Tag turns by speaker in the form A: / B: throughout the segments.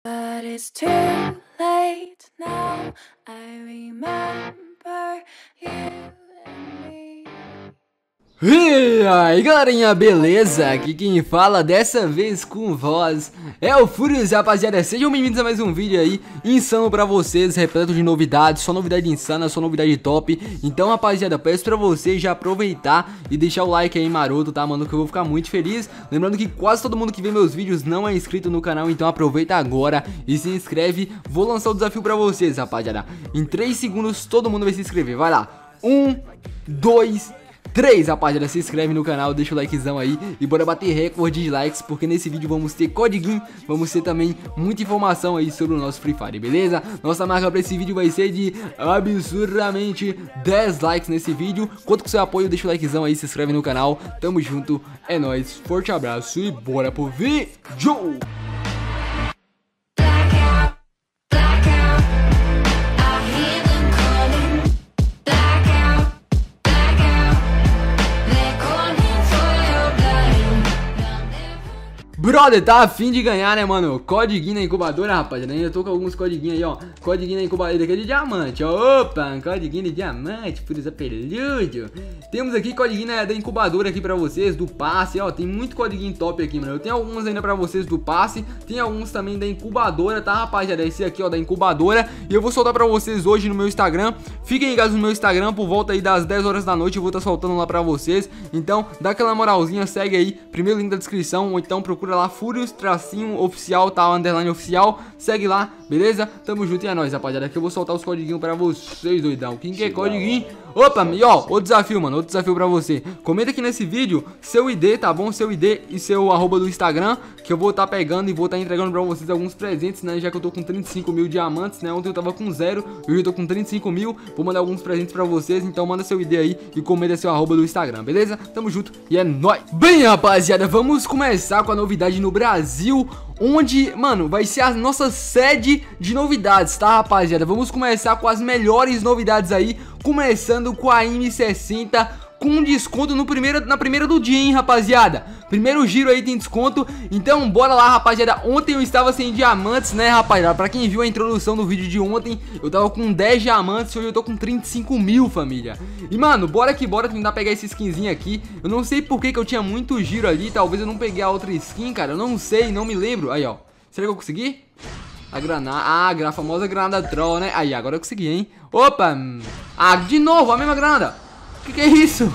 A: But it's too late now. I remember you and me.
B: E aí galerinha, beleza? Aqui quem fala dessa vez com voz é o Furious, rapaziada. Sejam bem-vindos a mais um vídeo aí insano pra vocês, repleto de novidades, só novidade insana, só novidade top. Então rapaziada, peço pra vocês já aproveitar e deixar o like aí maroto, tá mano, que eu vou ficar muito feliz. Lembrando que quase todo mundo que vê meus vídeos não é inscrito no canal, então aproveita agora e se inscreve. Vou lançar o desafio pra vocês, rapaziada. Em 3 segundos todo mundo vai se inscrever, vai lá. 1, 2, 3, rapaziada, se inscreve no canal, deixa o likezão aí e bora bater recorde de likes, porque nesse vídeo vamos ter codiguinho, vamos ter também muita informação aí sobre o nosso Free Fire, beleza? Nossa marca pra esse vídeo vai ser de absurdamente 10 likes nesse vídeo. Conto com seu apoio, deixa o likezão aí, se inscreve no canal, tamo junto, é nóis, forte abraço e bora pro vídeo! Brother, tá afim de ganhar, né, mano? Codiguinho na incubadora, rapaziada. Eu tô com alguns codiguinhos aí, ó. Codiguinho na incubadora aqui é de diamante, ó. Opa, um codiguinho de diamante, Furious apelhudo. Temos aqui codiguinho da incubadora aqui pra vocês, do passe, ó. Tem muito codiguinho top aqui, mano. Eu tenho alguns ainda pra vocês do passe. Tem alguns também da incubadora, tá, rapaziada? Esse aqui, ó, da incubadora. E eu vou soltar pra vocês hoje no meu Instagram. Fiquem ligados no meu Instagram, por volta aí das 10 horas da noite eu vou estar soltando lá pra vocês. Então, dá aquela moralzinha, segue aí. Primeiro link da descrição, ou então procura lá Furious tracinho oficial, tá? Underline oficial, segue lá, beleza? Tamo junto e é nóis, rapaziada. Que eu vou soltar os codiguinhos pra vocês, doidão. Quem quer codiguinho? Opa, e ó, outro desafio, mano, outro desafio pra você. Comenta aqui nesse vídeo seu ID, tá bom? Seu ID e seu arroba do Instagram, que eu vou estar pegando e vou estar entregando pra vocês alguns presentes, né? Já que eu tô com 35 mil diamantes, né? Ontem eu tava com 0, hoje eu tô com 35 mil. Vou mandar alguns presentes pra vocês, então manda seu ID aí e comenta seu arroba do Instagram, beleza? Tamo junto e é nóis. Bem, rapaziada, vamos começar com a novidade no Brasil, onde, mano, vai ser a nossa sede de novidades, tá, rapaziada? Vamos começar com as melhores novidades aí, começando com a M60 com desconto na primeira do dia, hein, rapaziada? Primeiro giro aí tem desconto, então bora lá, rapaziada. Ontem eu estava sem diamantes, né, rapaziada? Pra quem viu a introdução do vídeo de ontem, eu tava com 10 diamantes, hoje eu tô com 35 mil, família. E, mano, bora que bora tentar pegar esse skinzinho aqui. Eu não sei por que eu tinha muito giro ali, talvez eu não peguei a outra skin, cara, eu não sei, não me lembro. Aí, ó, será que eu consegui? A granada, a famosa granada troll, né? Aí, agora eu consegui, hein? Opa! Ah, de novo, a mesma granada. Que é isso?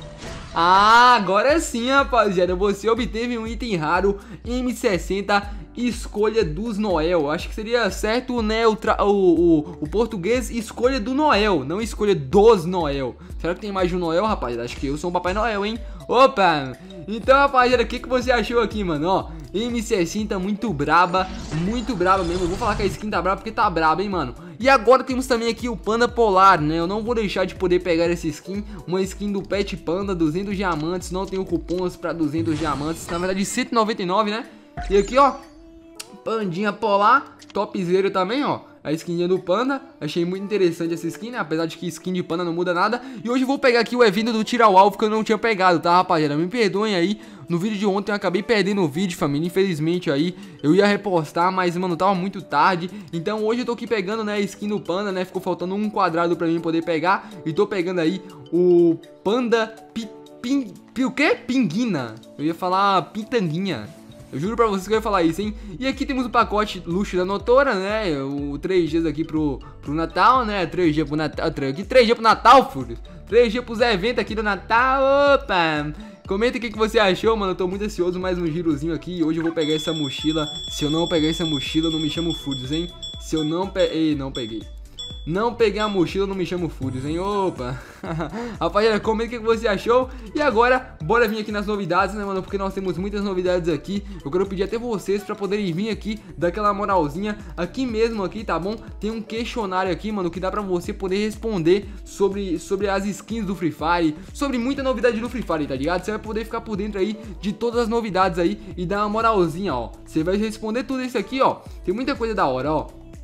B: Ah, agora sim, rapaziada. Você obteve um item raro M60 escolha dos Noel. Acho que seria certo, né, o português escolha do Noel, não escolha dos Noel. Será que tem mais de um Noel, rapaziada? Acho que eu sou um Papai Noel, hein? Opa! Então, rapaziada, o que você achou aqui, mano? Ó, M60 muito braba mesmo. Eu vou falar que a skin tá braba porque tá braba, hein, mano? E agora temos também aqui o Panda Polar, né? Eu não vou deixar de poder pegar essa skin, uma skin do Pet Panda, 200 diamantes, não tenho cupons pra 200 diamantes, na verdade 199, né? E aqui, ó, Pandinha Polar, topzera também, ó. A skin do Panda, achei muito interessante essa skin, né? Apesar de que skin de Panda não muda nada. E hoje eu vou pegar aqui o evento do Tira ao Alvo que eu não tinha pegado, tá, rapaziada? Me perdoem aí, no vídeo de ontem eu acabei perdendo o vídeo, família. Infelizmente aí, eu ia repostar, mas, mano, tava muito tarde. Então hoje eu tô aqui pegando, né, a skin do Panda, né? Ficou faltando um quadrado pra mim poder pegar. E tô pegando aí o Panda o quê? Pinguina. Eu ia falar Pitanguinha. Eu juro pra vocês que eu ia falar isso, hein? E aqui temos o pacote luxo da Notora, né? O 3 dias aqui pro Natal, né? 3 dias pro Natal. Aqui 3 dias pro Natal, filho. 3 dias pros eventos aqui do Natal. Opa! Comenta o que você achou, mano. Eu tô muito ansioso, mais um girozinho aqui. E hoje eu vou pegar essa mochila. Se eu não pegar essa mochila, eu não me chamo Furious, hein? Se eu não peguei... não peguei. Não peguei a mochila, não me chamo Furious, hein? Opa! Rapaziada, comenta o que você achou. E agora, bora vir aqui nas novidades, né, mano? Porque nós temos muitas novidades aqui. Eu quero pedir até vocês pra poderem vir aqui, dar aquela moralzinha. Aqui mesmo, aqui, tá bom? Tem um questionário aqui, mano, que dá pra você poder responder sobre as skins do Free Fire, sobre muita novidade do Free Fire, tá ligado? Você vai poder ficar por dentro aí de todas as novidades aí e dar uma moralzinha, ó. Você vai responder tudo isso aqui, ó. Tem muita coisa da hora, ó.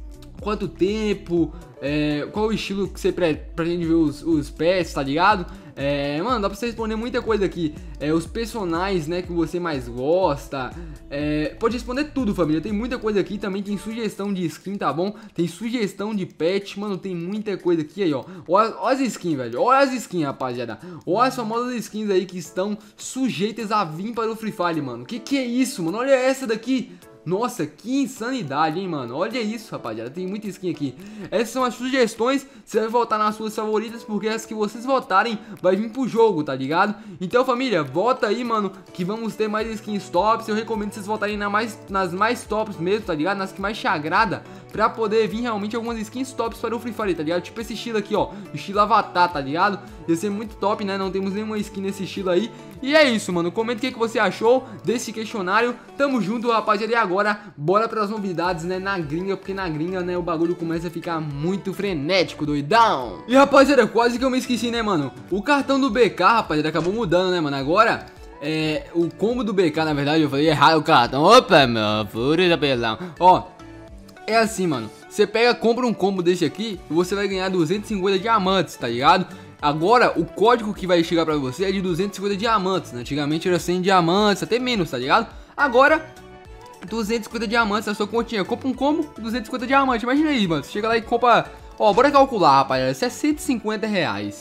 B: quanto tempo, qual o estilo que você pretende ver os pets, tá ligado? Mano, dá pra você responder muita coisa aqui. Os personagens, né, que você mais gosta. Pode responder tudo, família. Tem muita coisa aqui. Também tem sugestão de skin, tá bom? Tem sugestão de pet. Mano, tem muita coisa aqui aí, ó. Olha as skins, velho. Olha as skins, rapaziada. Olha as famosas skins aí que estão sujeitas a vir para o Free Fire, mano. Que é isso, mano? Olha essa daqui. Nossa, que insanidade, hein, mano. Olha isso, rapaziada. Tem muita skin aqui. Essas são as sugestões. Você vai votar nas suas favoritas, porque as que vocês votarem vai vir pro jogo, tá ligado? Então, família, vota aí, mano, que vamos ter mais skins tops. Eu recomendo vocês votarem nas mais tops mesmo, tá ligado? Nas que mais te agrada, pra poder vir realmente algumas skins tops para o Free Fire, tá ligado? Tipo esse estilo aqui, ó, estilo Avatar, tá ligado? Ia ser muito top, né? Não temos nenhuma skin nesse estilo aí. E é isso, mano. Comenta o que você achou desse questionário. Tamo junto, rapaziada. E agora, bora pras novidades, né? Na gringa, porque na gringa, né, o bagulho começa a ficar muito frenético, doidão. E, rapaziada, quase que eu me esqueci, né, mano? O cartão do BK, rapaziada, acabou mudando, né, mano? Agora, o combo do BK, na verdade, eu falei errado o cartão. Opa, meu, fúria da pelão. Ó, é assim, mano. Você compra um combo desse aqui e você vai ganhar 250 diamantes, tá ligado? Agora, o código que vai chegar pra você é de 250 diamantes, né? Antigamente era 100 diamantes, até menos, tá ligado? Agora, 250 diamantes na sua continha. Compra um combo, 250 diamantes. Imagina aí, mano. Você chega lá e compra... Ó, bora calcular, rapaziada. Isso é 150 reais.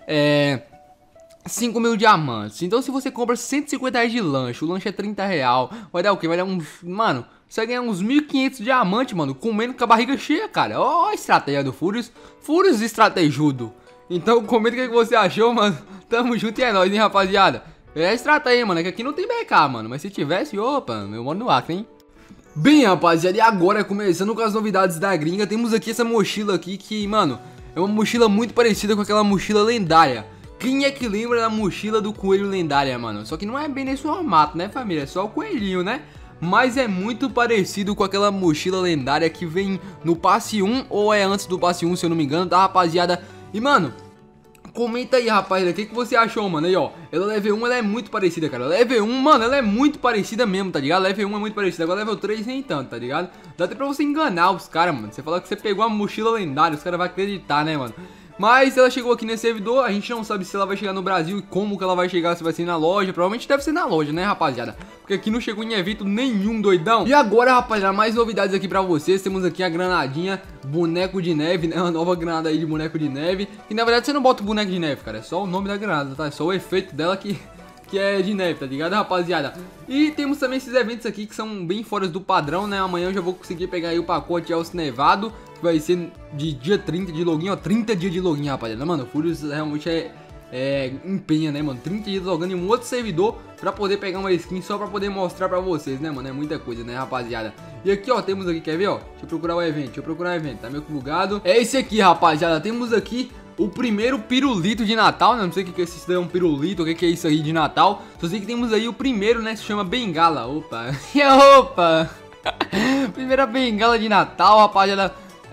B: 5 mil diamantes. Então, se você compra 150 reais de lanche, o lanche é 30 real. Vai dar o quê? Vai dar uns... Mano, você vai ganhar uns 1.500 diamantes, mano. Comendo com a barriga cheia, cara. Ó, a estratégia do Furious. Furious estratejudo. Então, comenta o que você achou, mano. Tamo junto e é nóis, hein, rapaziada. Extrata aí, mano, é que aqui não tem BK, mano. Mas se tivesse, opa, eu moro no Acre, hein. Bem, rapaziada, e agora, começando com as novidades da gringa, temos aqui essa mochila aqui que, mano, é uma mochila muito parecida com aquela mochila lendária. Quem é que lembra da mochila do coelho lendária, mano? Só que não é bem nesse formato, né, família? É só o coelhinho, né? Mas é muito parecido com aquela mochila lendária que vem no passe 1, ou é antes do passe 1, se eu não me engano, tá, rapaziada? E, mano, comenta aí, rapaziada, o que você achou, mano? Aí, ó, ela level 1, ela é muito parecida, cara. Level 1, mano, ela é muito parecida mesmo, tá ligado? Level 1 é muito parecida, agora level 3 nem tanto, tá ligado? Dá até pra você enganar os caras, mano. Você fala que você pegou a mochila lendária, os caras vão acreditar, né, mano? Mas ela chegou aqui nesse servidor, a gente não sabe se ela vai chegar no Brasil e como que ela vai chegar, se vai ser na loja. Provavelmente deve ser na loja, né, rapaziada? Porque aqui não chegou em evento nenhum, doidão. E agora, rapaziada, mais novidades aqui pra vocês. Temos aqui a granadinha, boneco de neve, né? Uma nova granada aí de boneco de neve. E na verdade você não bota o boneco de neve, cara. É só o nome da granada, tá? É só o efeito dela que é de neve, tá ligado, rapaziada? E temos também esses eventos aqui que são bem fora do padrão, né? Amanhã eu já vou conseguir pegar aí o pacote Elcio Nevado, que vai ser de dia 30 de login, ó, 30 dias de login, rapaziada. Mano, o Furious realmente empenha, né, mano? 30 dias logando em um outro servidor pra poder pegar uma skin só pra poder mostrar pra vocês, né, mano? É muita coisa, né, rapaziada? E aqui, ó, temos aqui, quer ver, ó? Deixa eu procurar o evento, tá meio que bugado. É esse aqui, rapaziada, temos aqui o primeiro pirulito de Natal, né? Não sei o que é isso, é um pirulito, o que é isso aí de Natal. Só sei que temos aí o primeiro, né, que se chama Bengala. Opa, opa. Primeira bengala de Natal, rapaziada.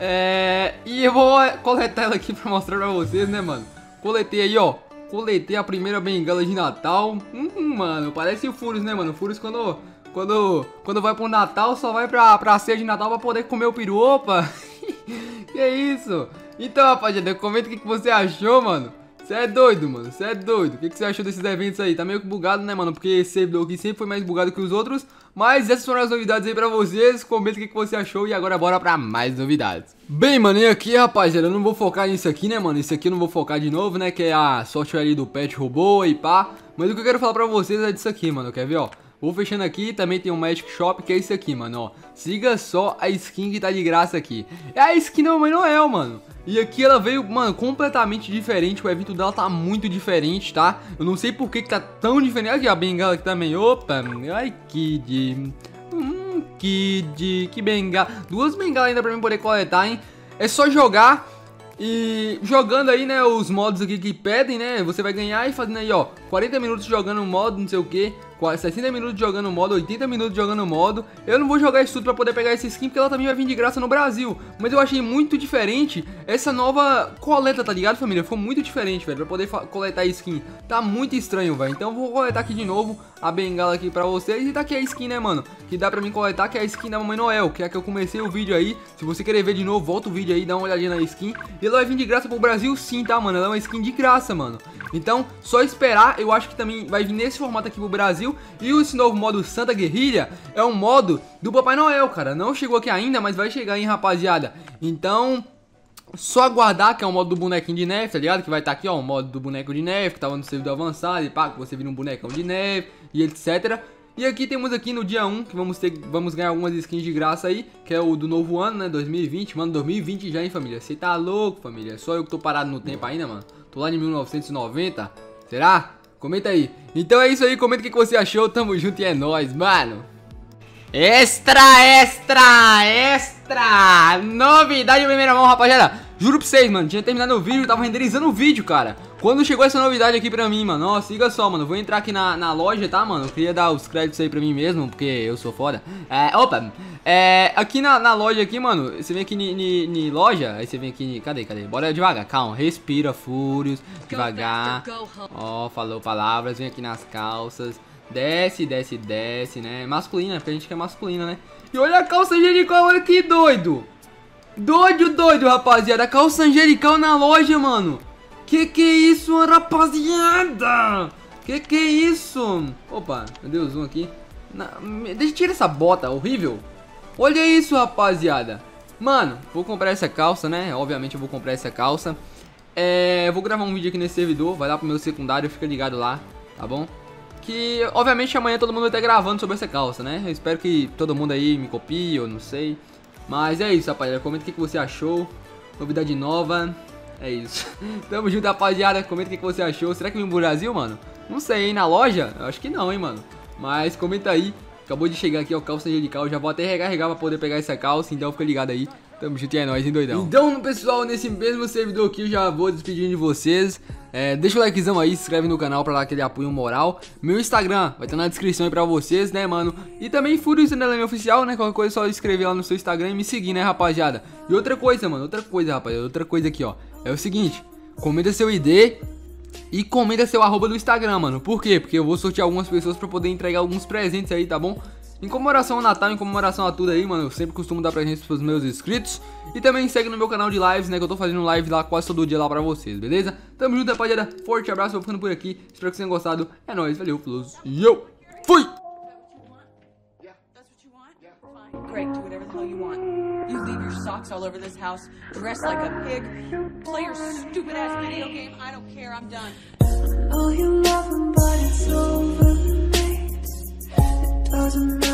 B: E eu vou coletar ela aqui pra mostrar pra vocês, né, mano? Coletei aí, ó. Coletei a primeira bengala de Natal. Mano, parece o Furious, né, mano? O Furious quando vai pro Natal só vai pra ceia de Natal pra poder comer o peru. Opa. Que é isso? Então, rapaziada, comenta o que você achou, mano. Você é doido, mano, você é doido. O que você achou desses eventos aí? Tá meio que bugado, né, mano? Porque esse servidor aqui sempre foi mais bugado que os outros. Mas essas foram as novidades aí pra vocês. Comenta o que você achou e agora bora pra mais novidades. Bem, mano, e aqui, rapaziada, eu não vou focar nisso aqui, né, mano? Isso aqui eu não vou focar de novo, né? Que é a software ali do pet robô e pá. Mas o que eu quero falar pra vocês é disso aqui, mano. Quer ver, ó? Vou fechando aqui, também tem um Magic Shop, que é esse aqui, mano, ó. Siga só a skin que tá de graça aqui. É a skin da Mamãe Noel, mano. E aqui ela veio, mano, completamente diferente. O evento dela tá muito diferente, tá? Eu não sei por que tá tão diferente. Aqui a bengala aqui também. Opa, ai, Kid. Kid, que bengala. 2 bengalas ainda pra mim poder coletar, hein? É só jogar. E jogando aí, né, os modos aqui que pedem, né, você vai ganhar e fazendo aí, ó, 40 minutos jogando o modo, não sei o que, 60 minutos jogando o modo, 80 minutos jogando o modo. Eu não vou jogar isso tudo pra poder pegar essa skin, porque ela também vai vir de graça no Brasil. Mas eu achei muito diferente essa nova coleta, tá ligado, família? Ficou muito diferente, velho, pra poder coletar a skin. Tá muito estranho, velho. Então eu vou coletar aqui de novo a bengala aqui pra vocês. E tá aqui a skin, né, mano, que dá pra mim coletar, que é a skin da Mamãe Noel, que é a que eu comecei o vídeo aí. Se você querer ver de novo, volta o vídeo aí, dá uma olhadinha na skin. E ela vai vir de graça pro Brasil sim, tá, mano? Ela é uma skin de graça, mano. Então, só esperar. Eu acho que também vai vir nesse formato aqui pro Brasil. E esse novo modo Santa Guerrilha é um modo do Papai Noel, cara. Não chegou aqui ainda, mas vai chegar, hein, rapaziada. Então, só aguardar, que é o modo do bonequinho de neve, tá ligado? Que vai estar aqui, ó, o modo do boneco de neve, que tava no servidor avançado, e pá, que você vira um bonecão de neve, e etc. E aqui temos aqui no dia 1, que vamos ganhar algumas skins de graça aí, que é o do novo ano, né, 2020. Mano, 2020 já, hein, família? Você tá louco, família? Só eu que tô parado no tempo ainda, mano. Tô lá em 1990, será? Comenta aí. Então é isso aí, comenta o que você achou, tamo junto e é nóis, mano. Extra, extra, extra! Novidade em primeira mão, rapaziada. Juro pra vocês, mano, tinha terminado o vídeo, tava renderizando o vídeo, cara. Quando chegou essa novidade aqui pra mim, mano, ó, siga só, mano. Vou entrar aqui na loja, tá, mano? Eu queria dar os créditos aí pra mim mesmo, porque eu sou foda. Aqui na loja aqui, mano, você vem aqui em loja, aí você vem aqui, cadê? Bora devagar, calma, respira, fúrios, devagar. Ó, falou palavras, vem aqui nas calças. Desce, desce, desce, né? Masculina, porque a gente quer masculina, né? E olha a calça angelical, olha que doido! Doido, rapaziada. A calça angelical na loja, mano. Que é isso, rapaziada? Que é isso? Opa, meu Deus, zoom aqui. Deixa eu tirar essa bota horrível. Olha isso, rapaziada. Mano, vou comprar essa calça, né? Obviamente eu vou comprar essa calça. Eu vou gravar um vídeo aqui nesse servidor. Vai lá pro meu secundário, fica ligado lá, tá bom? Que, obviamente, amanhã todo mundo vai estar gravando sobre essa calça, né? Eu espero que todo mundo aí me copie, eu não sei. Mas é isso, rapaziada. Comenta o que você achou. Novidade nova. É isso. Tamo junto, rapaziada. Comenta o que você achou. Será que vem pro Brasil, mano? Não sei, hein? Na loja? Eu acho que não, hein, mano. Mas comenta aí. Acabou de chegar aqui, ó, calça angelical. Já vou até recarregar pra poder pegar essa calça. Então fica ligado aí. Tamo junto e é nóis, hein, doidão. Então, pessoal, nesse mesmo servidor aqui eu já vou despedindo de vocês. Deixa o likezão aí, se inscreve no canal pra dar aquele apoio moral. Meu Instagram vai estar na descrição aí pra vocês, né, mano? E também Fúrios Underline Oficial, né? Qualquer coisa é só escrever lá no seu Instagram e me seguir, né, rapaziada? E outra coisa, mano, outra coisa aqui, ó. É o seguinte, comenta seu ID e comenta seu arroba do Instagram, mano. Por quê? Porque eu vou sortear algumas pessoas pra poder entregar alguns presentes aí, tá bom? Em comemoração ao Natal, em comemoração a tudo aí, mano, eu sempre costumo dar presentes pros meus inscritos. E também segue no meu canal de lives, né, que eu tô fazendo live lá quase todo dia lá pra vocês, beleza? Tamo junto, rapaziada, forte abraço, vou ficando por aqui. Espero que vocês tenham gostado, é nóis, valeu, falou, e eu fui!
C: Great, do whatever the hell you want. You leave your socks all over this house, dress like a pig, play your stupid ass video game, I don't care, I'm done.
A: Oh, you love him, but it's over. It doesn't matter.